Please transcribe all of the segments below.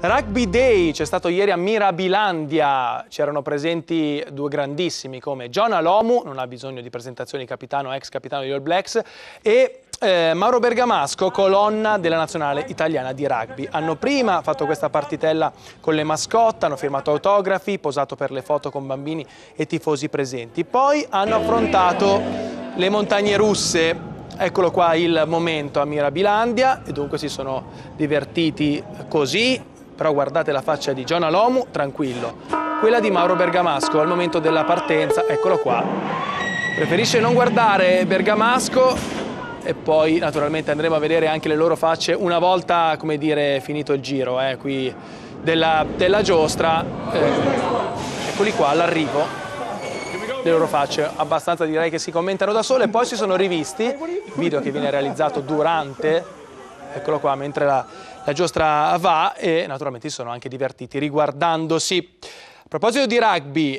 Rugby Day c'è stato ieri a Mirabilandia, c'erano presenti due grandissimi come Jonah Lomu, non ha bisogno di presentazioni, capitano, ex capitano degli All Blacks, e Mauro Bergamasco, colonna della nazionale italiana di rugby. Hanno prima fatto questa partitella con le mascotte, hanno firmato autografi, posato per le foto con bambini e tifosi presenti. Poi hanno affrontato le montagne russe. Eccolo qua il momento a Mirabilandia e dunque si sono divertiti così. Però guardate la faccia di Jonah Lomu, tranquillo. Quella di Mauro Bergamasco al momento della partenza, eccolo qua. Preferisce non guardare Bergamasco e poi naturalmente andremo a vedere anche le loro facce una volta, come dire, finito il giro qui della giostra. Eccoli qua all'arrivo. Le loro facce abbastanza direi che si commentano da sole. Poi si sono rivisti, video che viene realizzato durante, eccolo qua, mentre la giostra va, e naturalmente si sono anche divertiti riguardandosi. A proposito di rugby,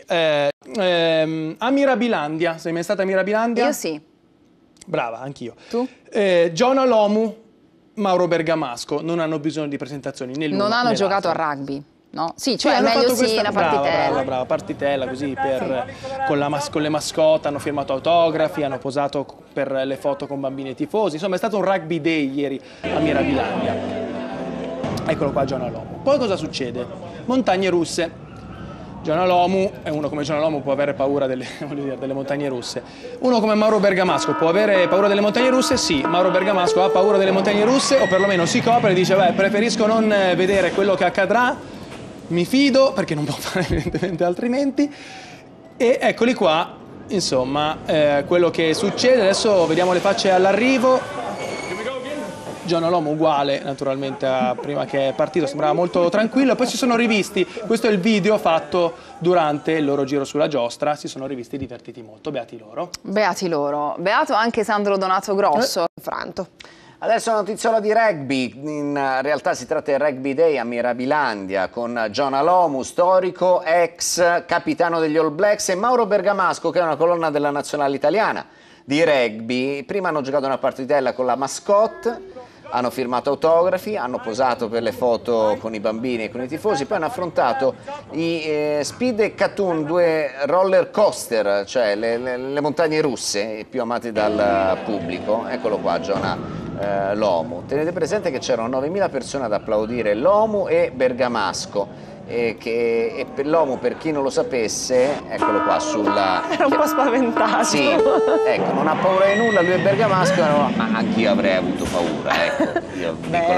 a Mirabilandia, sei mai stata a Mirabilandia? Io sì. Brava, anch'io. Tu? Jonah Lomu, Mauro Bergamasco non hanno bisogno di presentazioni né l'uno Non hanno né giocato a l'altro. rugby, no? Sì, cioè è hanno meglio fatto sì questa una partitella. brava, partitella così con le mascotte, hanno firmato autografi, hanno posato per le foto con bambini e tifosi. Insomma, è stato un rugby day ieri a Mirabilandia. Eccolo qua Jonah Lomu. Poi cosa succede? Montagne russe. Jonah Lomu, e uno come Jonah Lomu può avere paura delle montagne russe. Uno come Mauro Bergamasco può avere paura delle montagne russe? Sì, Mauro Bergamasco ha paura delle montagne russe, o perlomeno si copre e dice, beh, preferisco non vedere quello che accadrà, mi fido, perché non può fare evidentemente altrimenti. E eccoli qua, insomma, quello che succede. Adesso vediamo le facce all'arrivo. Jonah Lomu uguale naturalmente a prima che è partito, sembrava molto tranquillo, poi si sono rivisti, questo è il video fatto durante il loro giro sulla giostra, si sono rivisti divertiti molto, beati loro. Beati loro, beato anche Sandro Donato Grosso. Franto. Adesso una notiziola di rugby, in realtà si tratta del Rugby Day a Mirabilandia con Jonah Lomu, storico, ex capitano degli All Blacks, e Mauro Bergamasco, che è una colonna della nazionale italiana di rugby. Prima hanno giocato una partitella con la mascotte, hanno firmato autografi, hanno posato per le foto con i bambini e con i tifosi, poi hanno affrontato i Speed e Cartoon, due roller coaster, cioè le montagne russe più amate dal pubblico. Eccolo qua Jonah Lomu. Tenete presente che c'erano 9.000 persone ad applaudire Lomu e Bergamasco. E per Lomu, per chi non lo sapesse, eccolo qua sulla... Era un po' spaventato. Sì, ecco, non ha paura di nulla, lui è Bergamasco, ma anch'io avrei avuto paura, ecco. Io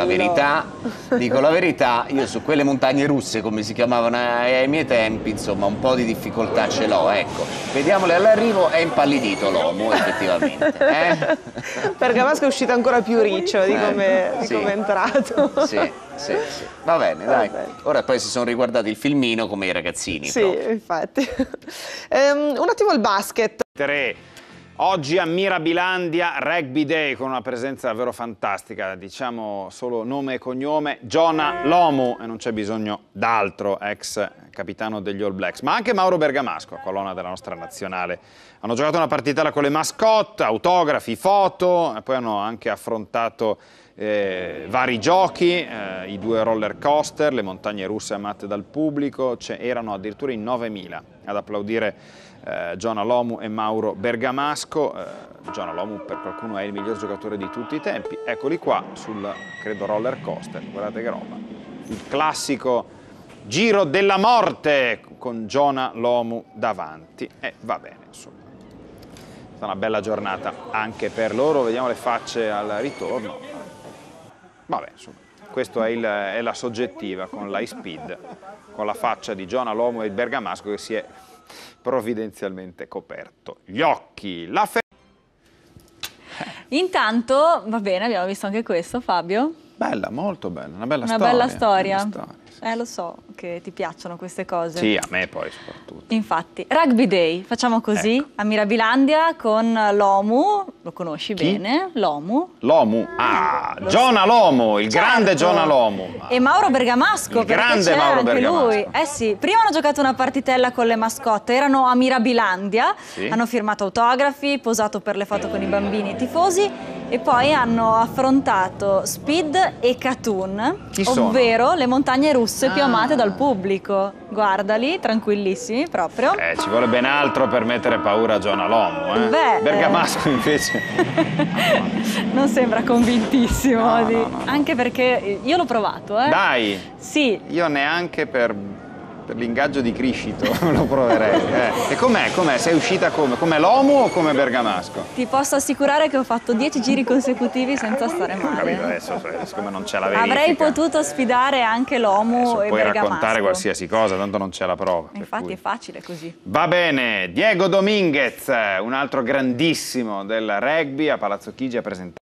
dico la verità, io su quelle montagne russe, come si chiamavano ai miei tempi, insomma, un po' di difficoltà ce l'ho, ecco. Vediamole all'arrivo, è impallidito Lomu, effettivamente. Bergamasco è uscito ancora più riccio di come è entrato. Sì. Va bene, dai. Ora poi si sono riguardati il filmino come i ragazzini. Sì, proprio. infatti. Un attimo il basket. Oggi a Mirabilandia, Rugby Day, con una presenza davvero fantastica, diciamo solo nome e cognome, Jonah Lomu, e non c'è bisogno d'altro, ex capitano degli All Blacks, ma anche Mauro Bergamasco, colonna della nostra nazionale. Hanno giocato una partitella con le mascotte, autografi, foto, e poi hanno anche affrontato vari giochi, i due roller coaster, le montagne russe amate dal pubblico, erano addirittura in 9.000 ad applaudire Jonah Lomu e Mauro Bergamasco. Jonah Lomu per qualcuno è il miglior giocatore di tutti i tempi. Eccoli qua sul, credo, roller coaster, guardate che roba. Il classico giro della morte con Jonah Lomu davanti. E va bene, insomma. È stata una bella giornata anche per loro. Vediamo le facce al ritorno. Vabbè, insomma, questa è la soggettiva con l'high speed, con la faccia di Jonah Lomu e Bergamasco che si è provvidenzialmente coperto gli occhi. Intanto, va bene, abbiamo visto anche questo, Fabio. Bella, molto bella, una bella storia. storia. Lo so che ti piacciono queste cose. Sì, a me poi soprattutto. Infatti, Rugby Day, facciamo così, ecco. A Mirabilandia con Lomu, lo conosci bene? Lomu. Jonah Lomu, il grande Jonah Lomu. E Mauro Bergamasco, il grande Mauro Bergamasco. Lui. Sì, prima hanno giocato una partitella con le mascotte, erano a Mirabilandia, hanno firmato autografi, posato per le foto con i bambini e i tifosi. E poi hanno affrontato Speed e Katun, Chi sono? ovvero le montagne russe più amate dal pubblico. Guardali, tranquillissimi proprio. Ci vuole ben altro per mettere paura a Jonah Lomu, eh? Beh, Bergamasco invece. Non sembra convintissimo. No. Anche perché io l'ho provato, eh. Dai, Sì, io neanche per l'ingaggio di Criscito lo proverei. E com'è? Sei uscita come? Come Lomu o come Bergamasco? ti posso assicurare che ho fatto 10 giri consecutivi senza stare Capito, male. adesso siccome non c'è la verifica. Avrei potuto sfidare anche Lomu Adesso e puoi Bergamasco. raccontare qualsiasi cosa, tanto non c'è la prova. per Infatti cui. è facile così. Va bene, Diego Dominguez, un altro grandissimo del rugby, a Palazzo Chigi ha presentato